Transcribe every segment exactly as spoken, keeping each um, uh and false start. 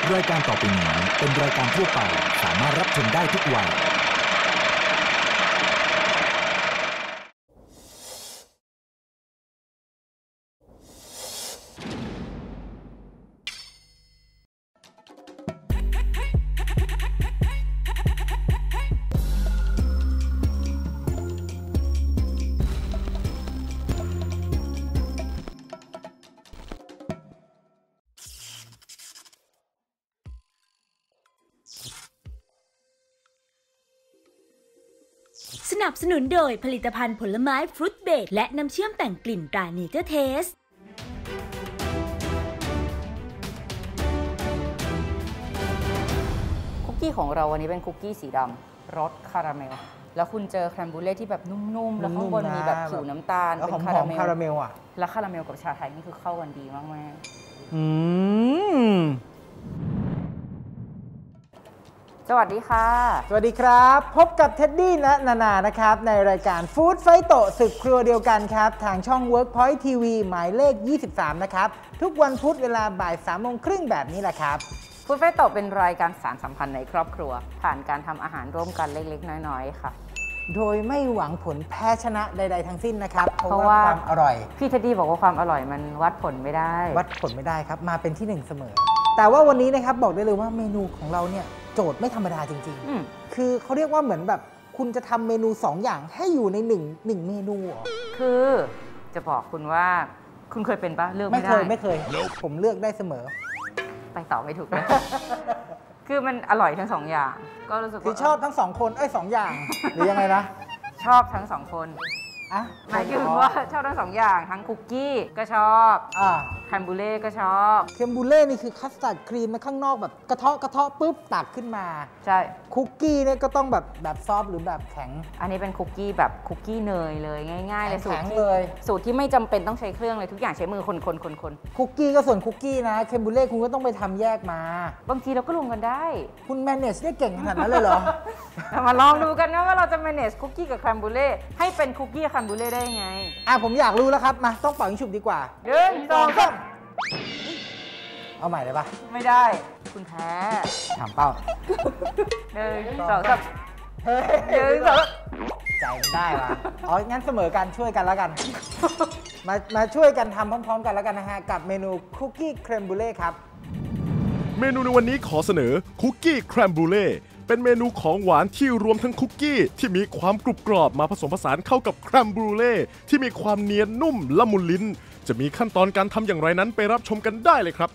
รายการต่อไปนี้เป็นรายการทั่วไปสามารถรับชมได้ทุกวัยสนับสนุนโดยผลิตภัณฑ์ผลไม้ฟรุตเบรดและน้ำเชื่อมแต่งกลิ่นตราเนเจอร์เทสคุกกี้ของเราวันนี้เป็นคุกกี้สีดำรสคาราเมลแล้วคุณเจอแครมบูเล่ที่แบบนุ่มๆแล้วข้างบนมีแบบผิวน้ำตาลเป็นคาราเมลคาราเมลอ่ะแล้วคาราเมลกับชาไทยนี่คือเข้ากันดีมากๆอืมสวัสดีค่ะสวัสดีครับพบกับเท็ดดี้และนานานะครับในรายการฟู้ดไฟโตะศึกครัวเดียวกันครับทางช่อง Workpoint ที วี หมายเลขยี่สิบสามนะครับทุกวันพุธเวลาบ่ายสามโมงครึ่งแบบนี้แหละครับฟู้ดไฟโตะเป็นรายการสานสัมพันธ์ในครอบครัวผ่านการทำอาหารร่วมกันเล็กๆน้อยๆค่ะโดยไม่หวังผลแพ้ชนะใดๆทั้งสิ้นนะครับเพราะว่าความอร่อยพี่เท็ดดี้บอกว่าความอร่อยมันวัดผลไม่ได้วัดผลไม่ได้ครับมาเป็นที่หนึ่งเสมอแต่ว่าวันนี้นะครับบอกได้เลยว่าเมนูของเราเนี่ยโจทย์ไม่ธรรมดาจริงๆคือเขาเรียกว่าเหมือนแบบคุณจะทำเมนูสองอย่างให้อยู่ในหนึ่งหนึ่งเมนูคือจะบอกคุณว่าคุณเคยเป็นปะเลือกไม่ได้ไม่เคยไม่เคยผมเลือกได้เสมอไปต่อไม่ถูก คือมันอร่อยทั้งสองอย่างก็รู้สึกว่าคือชอบทั้งสองคนเอ้ยสองอย่างหรือยังไงนะชอบทั้งสองคนอ่ะหมายถึงว่าชอบทั้งสองอย่างทั้งคุกกี้ก็ชอบอ่าแคมบูเล่ก็ชอบแคมบูเล่นี่คือคัสตาร์ดครีมข้างนอกแบบกระเทาะกระเทาะปุ๊บตักขึ้นมาใช่คุกกี้เนี่ยก็ต้องแบบแบบซอฟหรือแบบแข็งอันนี้เป็นคุกกี้แบบคุกกี้เนยเลยง่ายๆเลยสูตรเลยสูตรที่ไม่จำเป็นต้องใช้เครื่องเลยทุกอย่างใช้มือคนคนคนคนคุกกี้ก็ส่วนคุกกี้นะแคมบูเล่คุณก็ต้องไปทำแยกมาบางทีเราก็รวมกันได้คุณแมเนจได้เก่งขนาดนั้นเลยเหรอเรามาลองดูกันนะว่าเราจะแมเนจคุกกี้กับแคมบูเล่ให้เป็นคุกกี้แคมบูเล่ได้ยังไงอ่ะผมอยากรู้แล้วครับมาต้องเป่ายิงฉุบดีกว่าหนึ่งสองสามเอาใหม่เลยปะไม่ได้คุณแพ้ถามเป้าหนึ่งสองสามหนึ่งสองใจมันได้ปะอ๋องั้นเสมอกันช่วยกันแล้วกันมามาช่วยกันทำพร้อมๆกันแล้วกันนะฮะกับเมนูคุกกี้แครมบูเล่ครับเมนูในวันนี้ขอเสนอคุกกี้แครมบูเล่เป็นเมนูของหวานที่รวมทั้งคุกกี้ที่มีความกรุบกรอบมาผสมผสานเข้ากับแครมบูเล่ที่มีความเนียนนุ่มละมุนลิ้นจะมีขั้นตอนการทำอย่างไรนั้นไปรับชมกันได้เลยครับ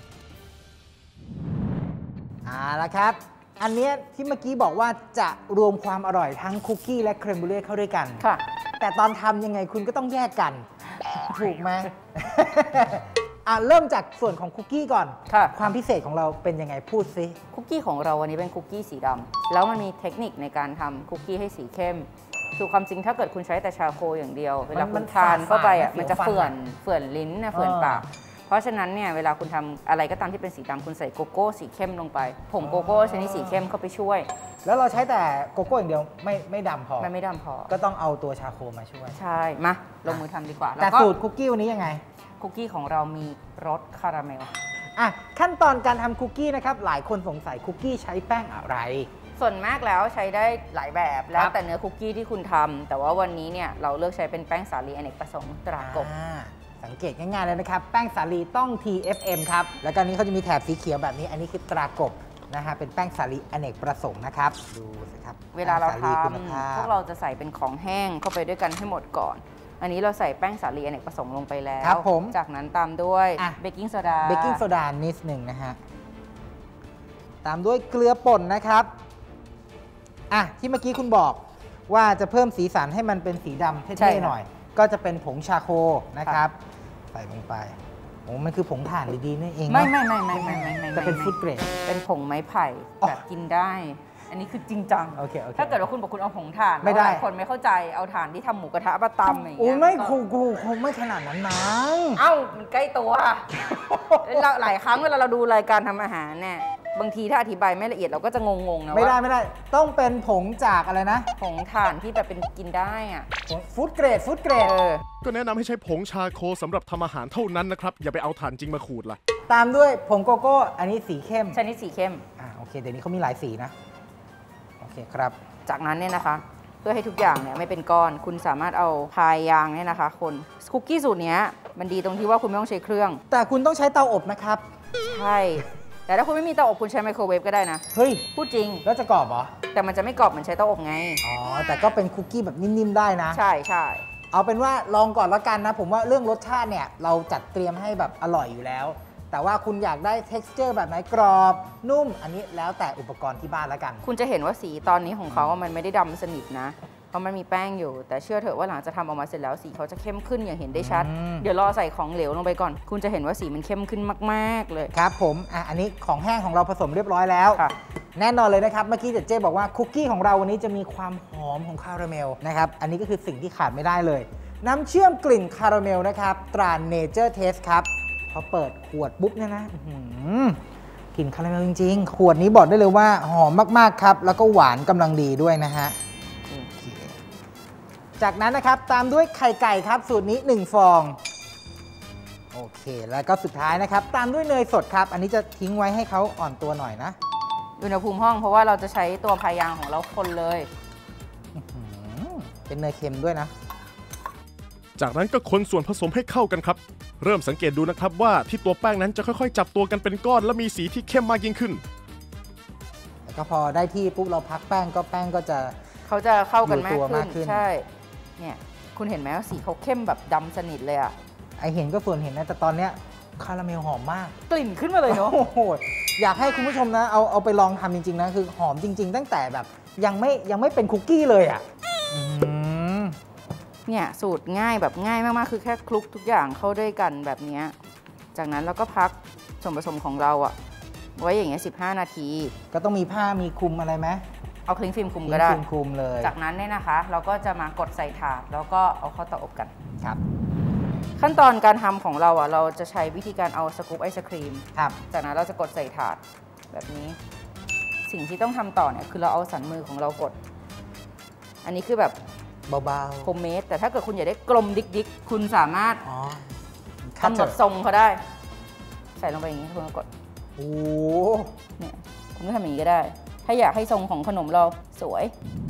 เอาละครับอันนี้ที่เมื่อกี้บอกว่าจะรวมความอร่อยทั้งคุกกี้และแครมบูเล่เข้าด้วยกันค่ะแต่ตอนทำยังไงคุณก็ต้องแยกกันถูกไหม อ่ะเริ่มจากส่วนของคุกกี้ก่อนความพิเศษของเราเป็นยังไงพูดซิคุกกี้ของเราวันนี้เป็นคุกกี้สีดำแล้วมันมีเทคนิคในการทำคุกกี้ให้สีเข้มคือความจริงถ้าเกิดคุณใช้แต่ชาโคอย่างเดียวเวลาคุณทานเข้าไปอ่ะมันจะเฟื่อนเฟื่อนลิ้นนะเฟื่อนปากเพราะฉะนั้นเนี่ยเวลาคุณทำอะไรก็ตามที่เป็นสีดำคุณใส่โกโก้สีเข้มลงไปผงโกโก้ชนิดสีเข้มเข้าไปช่วยแล้วเราใช้แต่โกโก้อย่างเดียวไม่ไม่ดำพอไม่ไม่ดำพอก็ต้องเอาตัวชาโคมาช่วยใช่มาลงมือทำดีกว่าแต่สูตรคุกกี้วันนี้ยังไงคุกกี้ของเรามีรสคาราเมลอ่ะขั้นตอนการทำคุกกี้นะครับหลายคนสงสัยคุกกี้ใช้แป้งอะไรส่วนมากแล้วใช้ได้หลายแบบแล้วแต่เนื้อคุกกี้ที่คุณทำแต่ว่าวันนี้เนี่ยเราเลือกใช้เป็นแป้งสาลีอเนกประสงค์ตรากบสังเกตง่ายๆเลยนะครับแป้งสาลีต้อง ที เอฟ เอ็ม ครับแล้วก็นี้เขาจะมีแถบสีเขียวแบบนี้อันนี้คือตรากบนะฮะเป็นแป้งสาลีอเนกประสงค์นะครับดูสิครับเวลาเราทำพวกเราจะใส่เป็นของแห้งเข้าไปด้วยกันให้หมดก่อนอันนี้เราใส่แป้งสาลีอเนกประสงค์ลงไปแล้วครับผมจากนั้นตามด้วยเบกกิ้งโซดาเบกกิ้งโซดานิดหนึ่งนะฮะตามด้วยเกลือป่นนะครับอ่ะที่เมื่อกี้คุณบอกว่าจะเพิ่มสีสันให้มันเป็นสีดำเท่ๆหน่อยก็จะเป็นผงชาโคนะครับใส่ลงไปโอ้มันคือผงถ่านดีๆนี่เองไม่ไม่ไม่ไม่ไม่ไม่ไม่จะเป็นฟู้ดเกรดเป็นผงไม้ไผ่แบบกินได้อันนี้คือจริงจังโอเคโอเคถ้าเกิดว่าคุณบอกคุณเอาผงถ่านไม่ได้คนไม่เข้าใจเอาถ่านที่ทำหมูกระทะมาตำอย่างเงี้ยโอ้ไม่ครูครูคงไม่ขนาดนั้นนะเอ้ามันใกล้ตัวหลายครั้งเวลาเราดูรายการทำอาหารเนี่ยบางทีถ้าอธิบายไม่ละเอียดเราก็จะงงๆนะว่าไม่ได้ไม่ได้ต้องเป็นผงจากอะไรนะผงถ่านที่แบบเป็นกินได้อะฟู้ดเกรดฟู้ดเกรดก็แนะนำให้ใช้ผงชาโคสำหรับทำอาหารเท่านั้นนะครับอย่าไปเอาถ่านจริงมาขูดล่ะตามด้วยผงโกโก้อันนี้สีเข้มชนิดสีเข้มอ่าโอเคเดี๋ยวนี้เขามีหลายสีนะโอเคครับจากนั้นเนี่ยนะคะเพื่อให้ทุกอย่างเนี่ยไม่เป็นก้อนคุณสามารถเอาพายยางเนี่ยนะคะคนคุกกี้สูตรนี้มันดีตรงที่ว่าคุณไม่ต้องใช้เครื่องแต่คุณต้องใช้เตาอบนะครับใช่แต่ถ้าคุณไม่มีเตาอบคุณใช้ไมโครเวฟก็ได้นะเฮ้ยพูดจริงแล้วจะกรอบเหรอแต่มันจะไม่กรอบเหมือนใช้เตาอบไงอ๋อแต่ก็เป็นคุกกี้แบบนิ่มๆได้นะใช่ใช่เอาเป็นว่าลองก่อนแล้วกันนะผมว่าเรื่องรสชาติเนี่ยเราจัดเตรียมให้แบบอร่อยอยู่แล้วแต่ว่าคุณอยากได้ texture แบบไหนกรอบนุ่มอันนี้แล้วแต่อุปกรณ์ที่บ้านแล้วกันคุณจะเห็นว่าสีตอนนี้ของเขามันไม่ได้ดำสนิทนะเพราะมันมีแป้งอยู่แต่เชื่อเถอะว่าหลังจากทำออกมาเสร็จแล้วสีเขาจะเข้มขึ้นอย่างเห็นได้ชัดเดี๋ยวรอใส่ของเหลวลงไปก่อนคุณจะเห็นว่าสีมันเข้มขึ้นมากๆเลยครับผมอ่ะอันนี้ของแห้งของเราผสมเรียบร้อยแล้วแน่นอนเลยนะครับเมื่อกี้เจ๊บอกว่าคุกกี้ของเราวันนี้จะมีความหอมของคาราเมลนะครับอันนี้ก็คือสิ่งที่ขาดไม่ได้เลยน้ำเชื่อมกลิ่นคาราเมลนะครับตรา Nature Taste ครับพอเปิดขวดปุ๊บเนี่ยนะกลิ่นคาราเมลจริงๆขวดนี้บอกได้เลยว่าหอมมากๆครับแล้วก็หวานกำลังดีด้วยนะฮะจากนั้นนะครับตามด้วยไข่ไก่ครับสูตรนี้หนึ่งฟองโอเคแล้วก็สุดท้ายนะครับตามด้วยเนยสดครับอันนี้จะทิ้งไว้ให้เขาอ่อนตัวหน่อยนะอุณหภูมิห้องเพราะว่าเราจะใช้ตัวพายยางของเราคนเลยเป็นเนยเค็มด้วยนะจากนั้นก็คนส่วนผสมให้เข้ากันครับเริ่มสังเกตดูนะครับว่าที่ตัวแป้งนั้นจะค่อยๆจับตัวกันเป็นก้อนและมีสีที่เข้มมากยิ่งขึ้นแล้วก็พอได้ที่ปุ๊บเราพักแป้งก็แป้งก็จะเขาจะเข้ากันมากขึ้นใช่เนี่ยคุณเห็นไหมว่าสีเขาเข้มแบบดำสนิทเลยอะไอเห็นก็ส่วนเห็นนะแต่ตอนเนี้ยคาราเมลหอมมากกลิ่นขึ้นมาเลยเนาะโอ้โหอยากให้คุณผู้ชมนะเอาเอาไปลองทำจริงๆนะคือหอมจริงๆตั้งแต่แบบยังไม่ยังไม่เป็นคุกกี้เลยอะเนี่ยสูตรง่ายแบบง่ายมากๆคือแค่คลุกทุกอย่างเข้าด้วยกันแบบนี้จากนั้นเราก็พักส่วนผสมของเราอะไว้อย่างเงี้ยสิบห้านาทีก็ต้องมีผ้ามีคลุมอะไรไหมเอาคลิ้งฟิล์มคลุมก็ได้คลิ้งฟิล์มคลุมเลยจากนั้นเนี่ยนะคะเราก็จะมากดใส่ถาดแล้วก็เอาเข้าเตาอบกันครับขั้นตอนการทำของเราอะเราจะใช้วิธีการเอาสกู๊ปไอศครีมครับจากนั้นเราจะกดใส่ถาดแบบนี้สิ่งที่ต้องทำต่อเนี่ยคือเราเอาสันมือของเรากดอันนี้คือแบบเบาๆโฮมเมดแต่ถ้าเกิดคุณอยากได้กลมดิกๆคุณสามารถกำหนดทรงเขาได้ใส่ลงไปอย่างนี้คุณก็กดโอ้เนี่ยคุณก็ทำอย่างนี้ก็ได้ถ้าอยากให้ทรงของขนมเราสวย